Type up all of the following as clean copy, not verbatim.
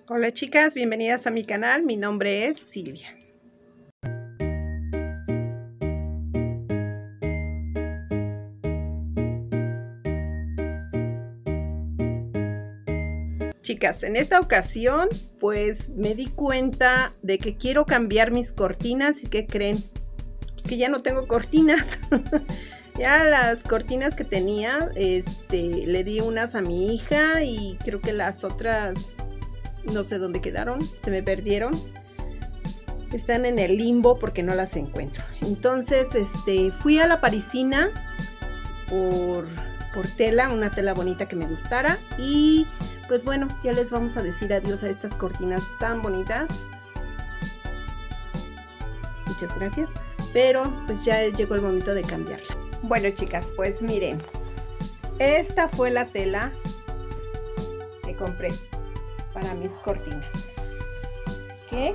Hola chicas, bienvenidas a mi canal, mi nombre es Silvia. Chicas, en esta ocasión pues me di cuenta de que quiero cambiar mis cortinas. ¿Y qué creen? Pues que ya no tengo cortinas. Ya las cortinas que tenía, le di unas a mi hija y creo que las otras no sé dónde quedaron, se me perdieron. Están en el limbo porque no las encuentro. Entonces, fui a la Parisina por tela, una tela bonita que me gustara. Y pues bueno, ya les vamos a decir adiós a estas cortinas tan bonitas. Muchas gracias. Pero pues ya llegó el momento de cambiarla. Bueno chicas, pues miren, esta fue la tela que compré para mis cortinas. Así que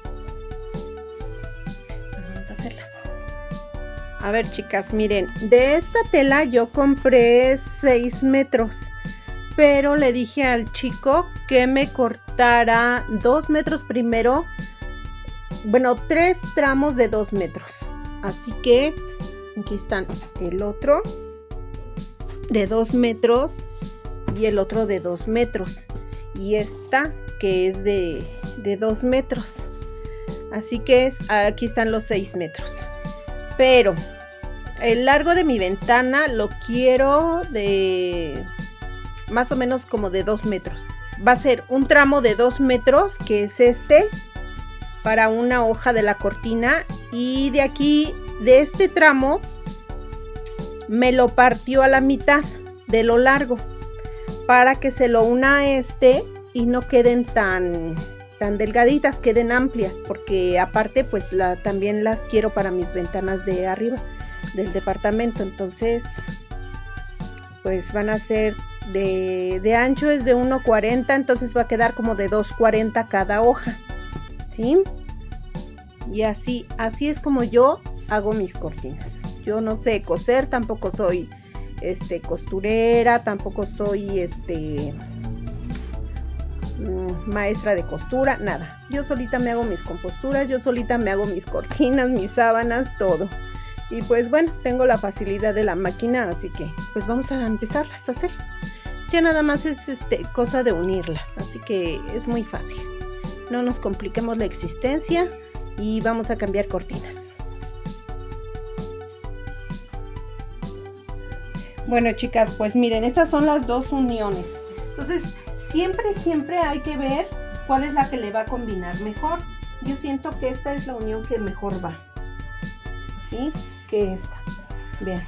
pues vamos a hacerlas. A ver chicas, miren, de esta tela yo compré 6 metros, pero le dije al chico que me cortara 2 metros primero. Bueno, 3 tramos de 2 metros. Así que aquí están el otro de 2 metros y el otro de 2 metros. Y esta que es de 2 metros. Así que aquí están los 6 metros. Pero el largo de mi ventana lo quiero de más o menos como de 2 metros. Va a ser un tramo de 2 metros, que es para una hoja de la cortina. Y de aquí, de este tramo, me lo partió a la mitad de lo largo, para que se lo una a y no queden tan delgaditas, queden amplias, porque aparte pues también las quiero para mis ventanas de arriba del departamento. Entonces pues van a ser de ancho es de 1.40, entonces va a quedar como de 2.40 cada hoja, ¿sí? Y así es como yo hago mis cortinas. Yo no sé coser, tampoco soy costurera, tampoco soy maestra de costura, nada. Yo solita me hago mis composturas, yo solita me hago mis cortinas, mis sábanas, todo. Y pues bueno, tengo la facilidad de la máquina, así que pues vamos a empezarlas a hacer. Ya nada más es cosa de unirlas, así que es muy fácil. No nos compliquemos la existencia y vamos a cambiar cortinas. Bueno chicas, pues miren, estas son las dos uniones. Entonces siempre hay que ver cuál es la que le va a combinar mejor. Yo siento que esta es la unión que mejor va, ¿sí? Que esta, vean.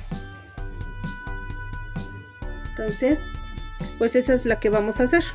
Entonces pues esa es la que vamos a hacer.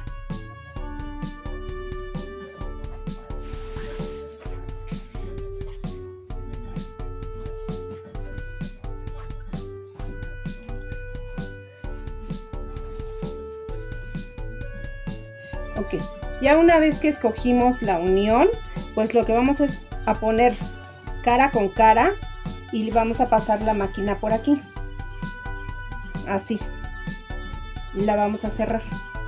Ok, ya una vez que escogimos la unión, pues lo que vamos es a poner cara con cara y vamos a pasar la máquina por aquí, así, y la vamos a cerrar.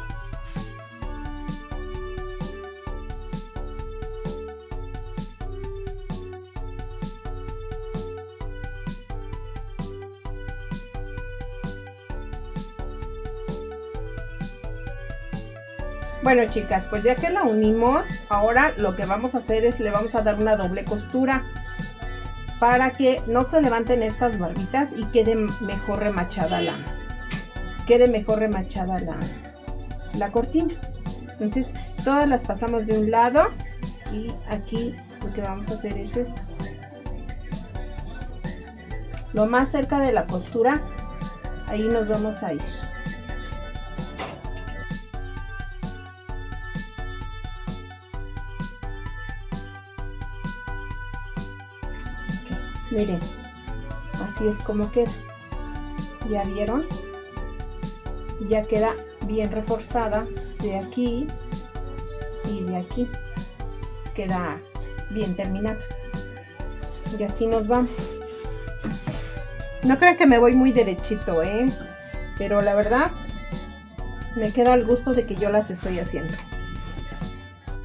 Bueno chicas, pues ya que la unimos, ahora lo que vamos a hacer es le vamos a dar una doble costura para que no se levanten estas barbitas y quede mejor remachada la cortina. Entonces todas las pasamos de un lado y aquí lo que vamos a hacer es esto. Lo más cerca de la costura, ahí nos vamos a ir. Miren, así es como queda. ¿Ya vieron? Ya queda bien reforzada de aquí y de aquí. Queda bien terminada. Y así nos vamos. No crean que me voy muy derechito, pero la verdad me queda al gusto de que yo las estoy haciendo.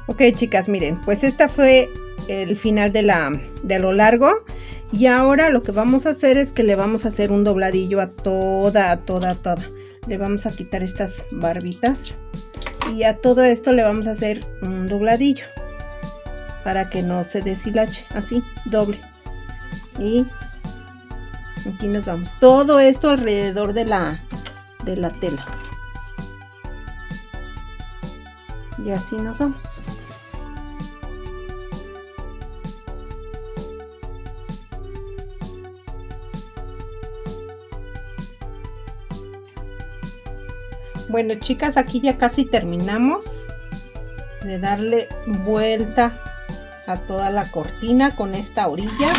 Ok, chicas, miren, pues esta fue el final de lo largo. Y ahora lo que vamos a hacer es que le vamos a hacer un dobladillo a toda. Le vamos a quitar estas barbitas. Y a todo esto le vamos a hacer un dobladillo. Para que no se deshilache. Así, doble. Y aquí nos vamos. Todo esto alrededor de la tela. Y así nos vamos. Bueno, chicas, aquí ya casi terminamos de darle vuelta a toda la cortina con esta orilla.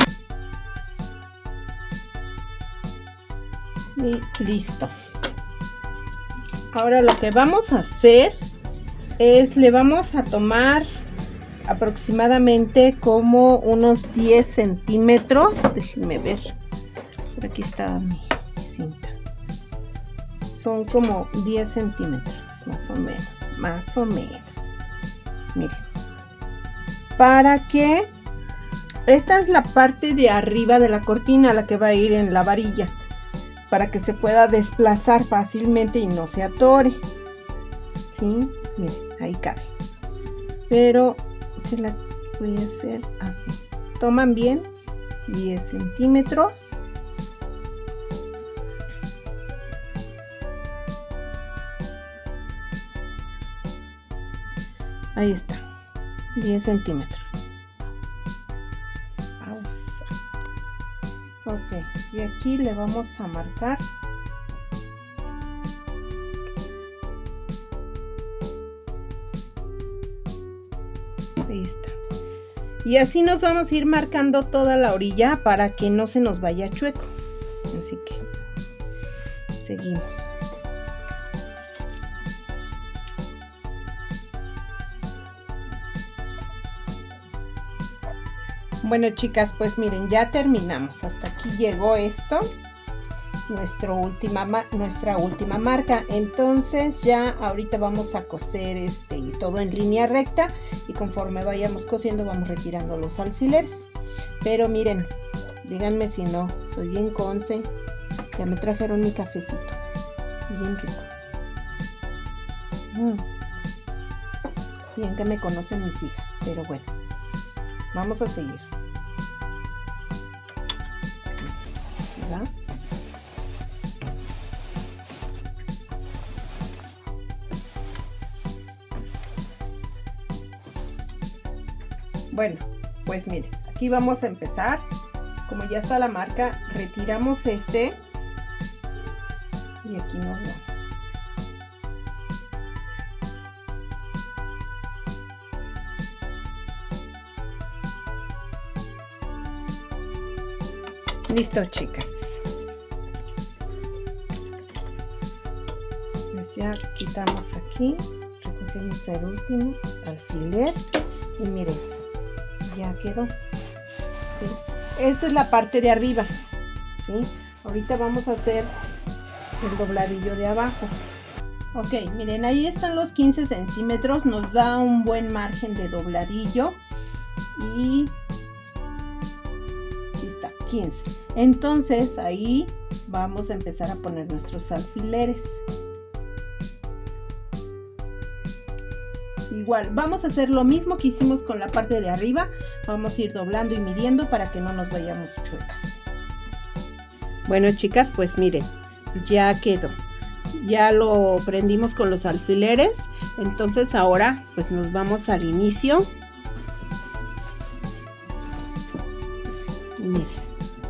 Y listo. Ahora lo que vamos a hacer es, le vamos a tomar aproximadamente como unos 10 centímetros. Déjenme ver. Por aquí está mi cinta. Son como 10 centímetros, más o menos. Miren. Para que esta es la parte de arriba de la cortina, la que va a ir en la varilla. Para que se pueda desplazar fácilmente y no se atore. ¿Sí? Miren, ahí cabe. Pero se la voy a hacer así. Toman bien 10 centímetros. Ahí está, 10 centímetros. Pausa. Ok, y aquí le vamos a marcar. Ahí está. Y así nos vamos a ir marcando toda la orilla para que no se nos vaya chueco. Así que seguimos. Bueno, chicas, pues miren, ya terminamos. Hasta aquí llegó esto, nuestra última marca. Entonces ya ahorita vamos a coser todo en línea recta, y conforme vayamos cosiendo vamos retirando los alfileres. Pero miren, díganme si no, estoy bien conce. Ya me trajeron mi cafecito, bien rico. Bien que me conocen mis hijas, pero bueno, vamos a seguir. ¿Verdad? Bueno, pues miren, aquí vamos a empezar. Como ya está la marca, retiramos y aquí nos vamos. Listo, chicas. Pues ya quitamos aquí, recogemos el último alfiler y miren, ya quedó. ¿Sí? Esta es la parte de arriba. ¿Sí? Ahorita vamos a hacer el dobladillo de abajo. Ok, miren, ahí están los 15 centímetros, nos da un buen margen de dobladillo. Y aquí está, 15. Entonces ahí vamos a empezar a poner nuestros alfileres. Igual, vamos a hacer lo mismo que hicimos con la parte de arriba. Vamos a ir doblando y midiendo para que no nos vayamos chuecas. Bueno, chicas, pues miren, ya quedó. Ya lo prendimos con los alfileres. Entonces ahora pues nos vamos al inicio. Miren.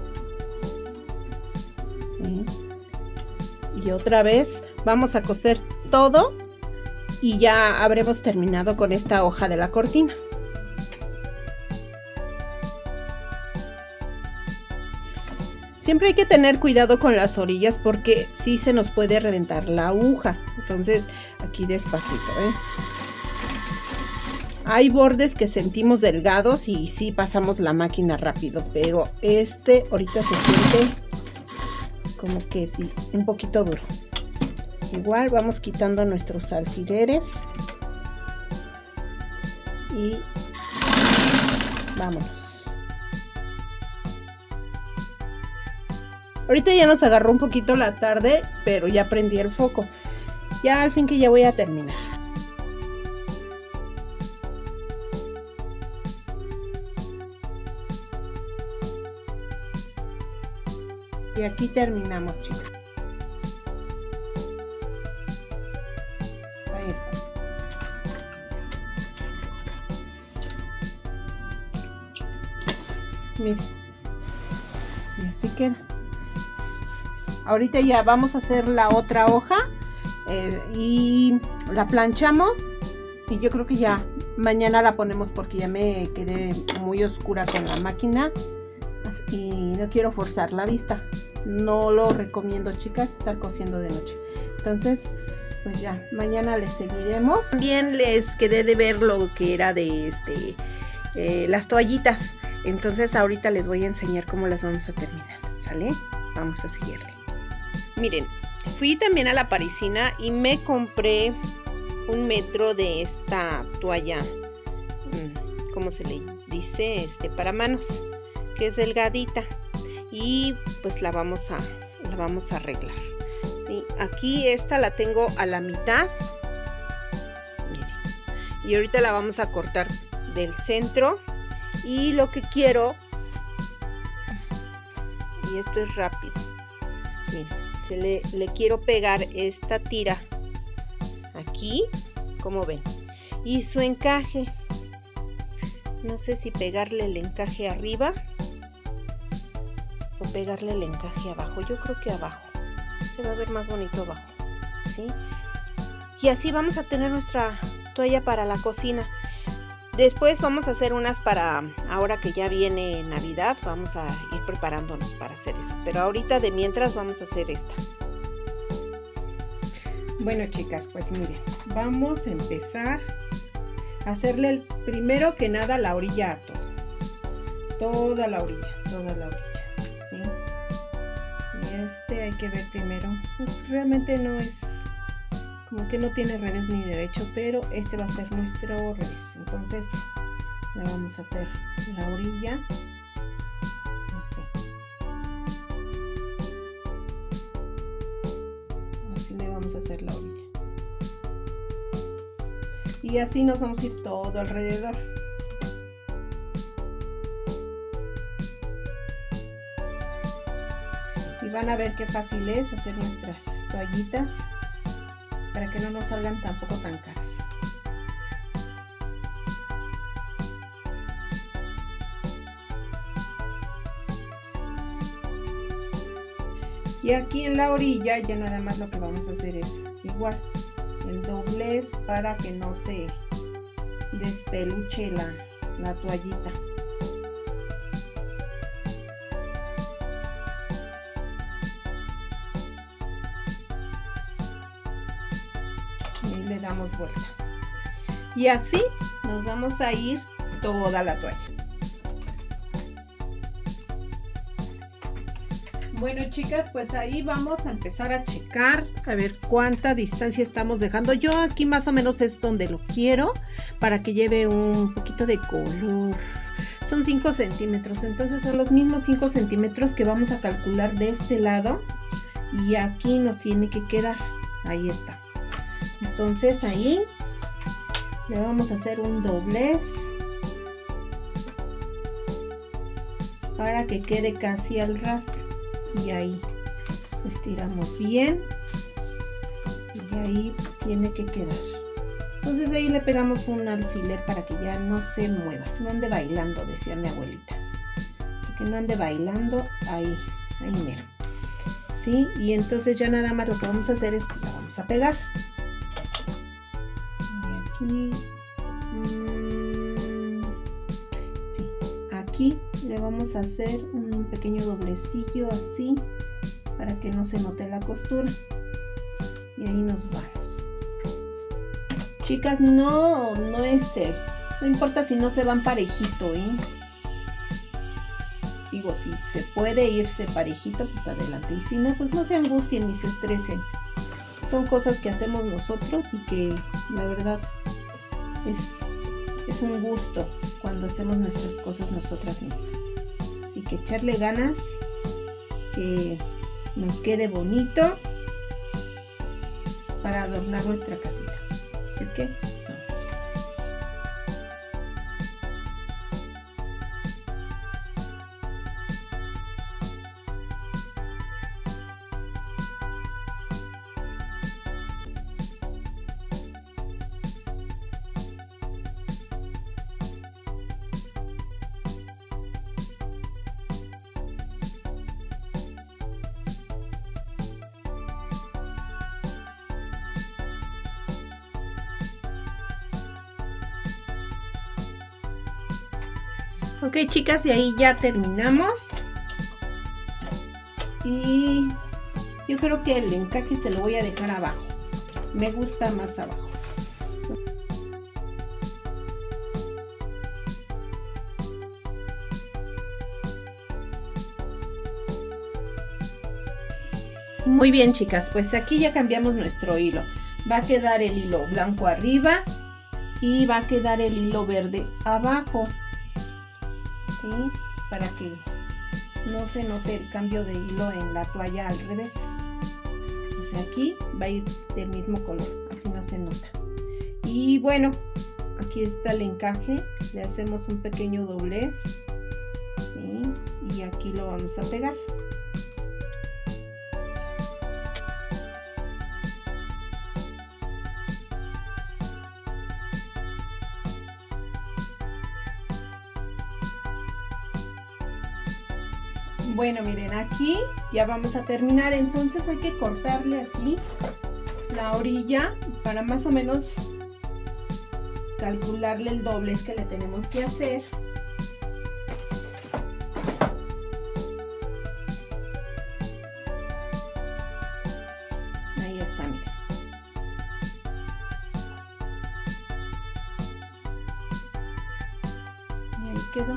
Y otra vez vamos a coser todo y ya habremos terminado con esta hoja de la cortina. Siempre hay que tener cuidado con las orillas porque sí se nos puede reventar la aguja. Entonces aquí despacito, Hay bordes que sentimos delgados y sí pasamos la máquina rápido, pero ahorita se siente como que sí, un poquito duro. Igual vamos quitando nuestros alfileres y vámonos. Ahorita ya nos agarró un poquito la tarde, pero ya prendí el foco. Ya al fin que ya voy a terminar. Y aquí terminamos, chicos. Ahí está. Miren. Y así queda. Ahorita ya vamos a hacer la otra hoja y la planchamos. Y yo creo que ya mañana la ponemos porque ya me quedé muy oscura con la máquina. Y no quiero forzar la vista. No lo recomiendo, chicas, estar cosiendo de noche. Entonces, pues ya, mañana les seguiremos. También les quedé de ver lo que era de las toallitas. Entonces ahorita les voy a enseñar cómo las vamos a terminar, ¿sale? Vamos a seguirle. Miren, fui también a la Parisina y me compré 1 metro de esta toalla, ¿cómo se le dice? Para manos, que es delgadita. Y pues la vamos a arreglar, ¿sí? Aquí esta la tengo a la mitad. Miren. Y ahorita la vamos a cortar del centro. Y lo que quiero, y esto es rápido, miren, le quiero pegar esta tira aquí, como ven, y su encaje. No sé si pegarle el encaje arriba o pegarle el encaje abajo. Yo creo que abajo, se va a ver más bonito abajo, ¿sí? Y así vamos a tener nuestra toalla para la cocina. Después vamos a hacer unas para ahora que ya viene Navidad. Vamos a ir preparándonos para hacer eso. Pero ahorita de mientras vamos a hacer esta. Bueno, chicas, pues miren, vamos a empezar a hacerle primero que nada la orilla a todo. Toda la orilla, ¿sí? Y hay que ver primero. Pues realmente no es... como que no tiene revés ni derecho, pero va a ser nuestro revés. Entonces le vamos a hacer la orilla así le vamos a hacer la orilla y así nos vamos a ir todo alrededor. Y van a ver qué fácil es hacer nuestras toallitas para que no nos salgan tampoco tan caras. Y aquí en la orilla ya nada más lo que vamos a hacer es igual el doblez para que no se despeluche la toallita. Y le damos vuelta y así nos vamos a ir toda la toalla. Bueno, chicas, pues ahí vamos a empezar a checar a ver cuánta distancia estamos dejando. Yo aquí más o menos es donde lo quiero para que lleve un poquito de color. Son 5 centímetros, entonces son los mismos 5 centímetros que vamos a calcular de este lado y aquí nos tiene que quedar. Ahí está. Entonces ahí le vamos a hacer un doblez para que quede casi al ras y ahí estiramos bien y ahí tiene que quedar. Entonces de ahí le pegamos un alfiler para que ya no se mueva, no ande bailando, decía mi abuelita, que no ande bailando, ahí mero, ¿sí? Y entonces ya nada más lo que vamos a hacer es la vamos a pegar. Y sí, aquí le vamos a hacer un pequeño doblecillo así para que no se note la costura y ahí nos vamos. Chicas, no importa si no se van parejito, ¿eh? Digo, si se puede irse parejito, pues adelante, y si no, pues no se angustien ni se estresen. Son cosas que hacemos nosotros y que la verdad es un gusto cuando hacemos nuestras cosas nosotras mismas. Así que echarle ganas, que nos quede bonito para adornar nuestra casita. Así que ok, chicas, y ahí ya terminamos. Y yo creo que el encaje se lo voy a dejar abajo. Me gusta más abajo. Muy bien, chicas, pues aquí ya cambiamos nuestro hilo. Va a quedar el hilo blanco arriba y va a quedar el hilo verde abajo. ¿Sí? Para que no se note el cambio de hilo en la toalla al revés. O sea, aquí va a ir del mismo color, así no se nota. Y bueno, aquí está el encaje. Le hacemos un pequeño doblez, ¿sí? Y aquí lo vamos a pegar. Bueno, miren, aquí ya vamos a terminar, entonces hay que cortarle aquí la orilla para más o menos calcularle el doblez que le tenemos que hacer. Ahí está, miren. Y ahí quedó.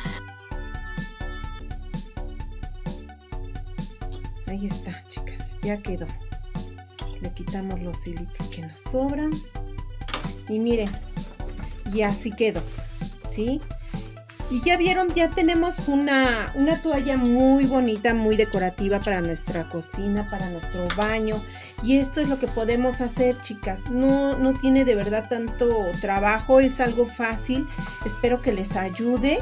Ahí está, chicas, ya quedó. Le quitamos los hilitos que nos sobran. Y miren, y así quedó, ¿sí? Y ya vieron, ya tenemos una toalla muy bonita, muy decorativa para nuestra cocina, para nuestro baño. Y esto es lo que podemos hacer, chicas. No tiene de verdad tanto trabajo, es algo fácil. Espero que les ayude.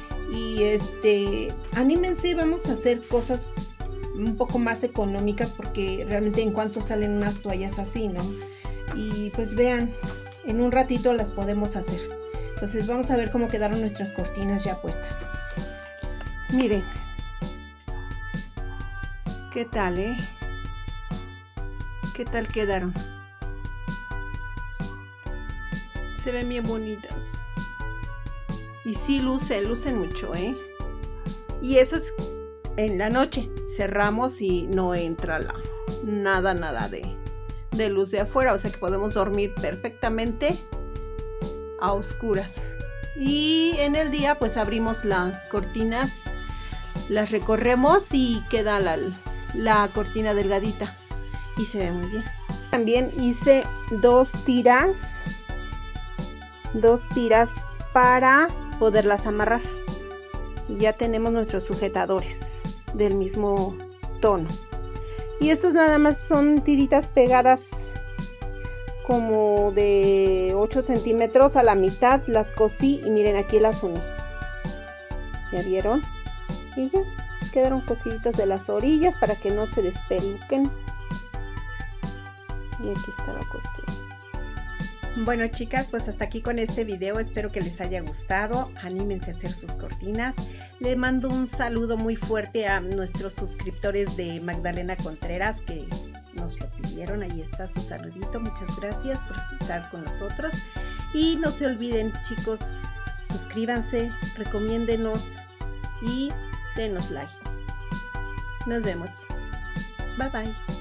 Y anímense, vamos a hacer cosas un poco más económicas, porque realmente en cuanto salen unas toallas así, ¿no? Y pues vean, en un ratito las podemos hacer. Entonces vamos a ver cómo quedaron nuestras cortinas ya puestas. Miren, ¿qué tal, ¿Qué tal quedaron? Se ven bien bonitas. Y sí lucen mucho, Y eso es en la noche. Cerramos y no entra nada de luz de afuera, o sea que podemos dormir perfectamente a oscuras. Y en el día pues abrimos las cortinas, las recorremos y queda la cortina delgadita y se ve muy bien. También hice dos tiras para poderlas amarrar. Y ya tenemos nuestros sujetadores del mismo tono. Y estos nada más son tiritas pegadas como de 8 centímetros a la mitad. Las cosí y miren, aquí las uní. ¿Ya vieron? Y ya quedaron cosiditas de las orillas para que no se despeluquen. Y aquí está la costura. Bueno, chicas, pues hasta aquí con este video. Espero que les haya gustado. Anímense a hacer sus cortinas. Le mando un saludo muy fuerte a nuestros suscriptores de Magdalena Contreras que nos lo pidieron. Ahí está su saludito. Muchas gracias por estar con nosotros. Y no se olviden, chicos, suscríbanse, recomiéndenos y denos like. Nos vemos. Bye bye.